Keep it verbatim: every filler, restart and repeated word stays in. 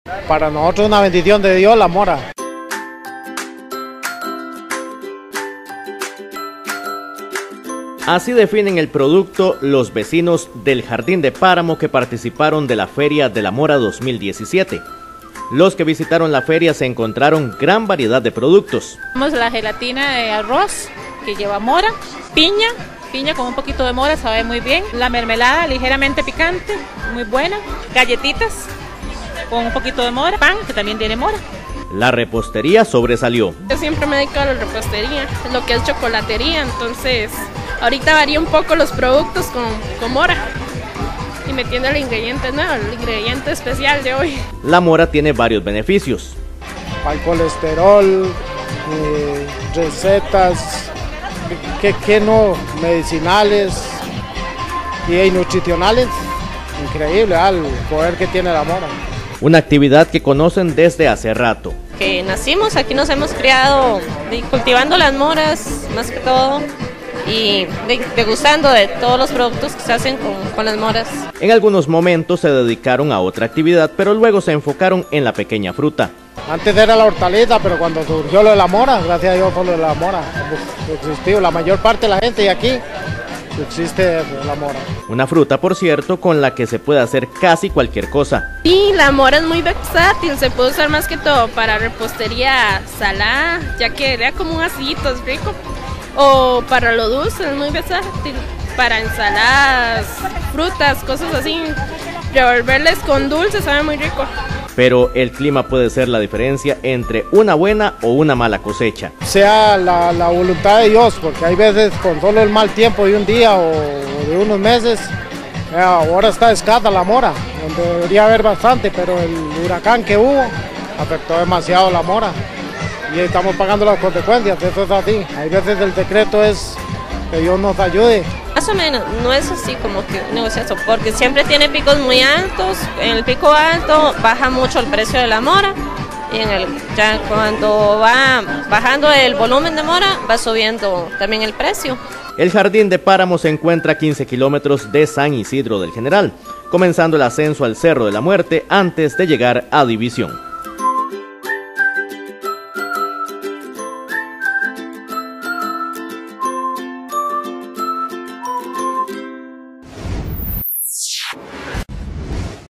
Para nosotros una bendición de Dios la mora. Así definen el producto los vecinos del Jardín de Páramo que participaron de la Feria de la Mora dos mil diecisiete. Los que visitaron la feria se encontraron gran variedad de productos. Tenemos la gelatina de arroz que lleva mora, piña, piña con un poquito de mora, sabe muy bien. La mermelada ligeramente picante, muy buena. Galletitas con un poquito de mora, pan que también tiene mora. La repostería sobresalió. Yo siempre me dedico a la repostería, lo que es chocolatería, entonces ahorita varía un poco los productos con, con mora y metiendo el ingrediente nuevo, el ingrediente especial de hoy. La mora tiene varios beneficios. Para el colesterol, eh, recetas, que, que no, medicinales y nutricionales. Increíble ¿eh? El poder que tiene la mora. Una actividad que conocen desde hace rato. Que nacimos, aquí nos hemos criado cultivando las moras, más que todo, y degustando de todos los productos que se hacen con, con las moras. En algunos momentos se dedicaron a otra actividad, pero luego se enfocaron en la pequeña fruta. Antes era la hortaliza, pero cuando surgió lo de la mora, gracias a Dios fue lo de la mora. Existió la mayor parte de la gente y aquí existe la mora. Una fruta, por cierto, con la que se puede hacer casi cualquier cosa. Sí, la mora es muy versátil, se puede usar más que todo para repostería salada, ya que da como un acidito, es rico. O para lo dulce, es muy versátil, para ensaladas, frutas, cosas así. Revolverles con dulce sabe muy rico. Pero el clima puede ser la diferencia entre una buena o una mala cosecha. Sea la, la voluntad de Dios, porque hay veces con solo el mal tiempo de un día o de unos meses, eh, ahora está escasa la mora, donde debería haber bastante, pero el huracán que hubo afectó demasiado la mora y estamos pagando las consecuencias, eso es así. Hay veces el secreto es que Dios nos ayude. Más o menos, no es así como que un negociazo, porque siempre tiene picos muy altos, en el pico alto baja mucho el precio de la mora, y en el, ya cuando va bajando el volumen de mora, va subiendo también el precio. El Jardín de Páramo se encuentra a quince kilómetros de San Isidro del General, comenzando el ascenso al Cerro de la Muerte antes de llegar a División.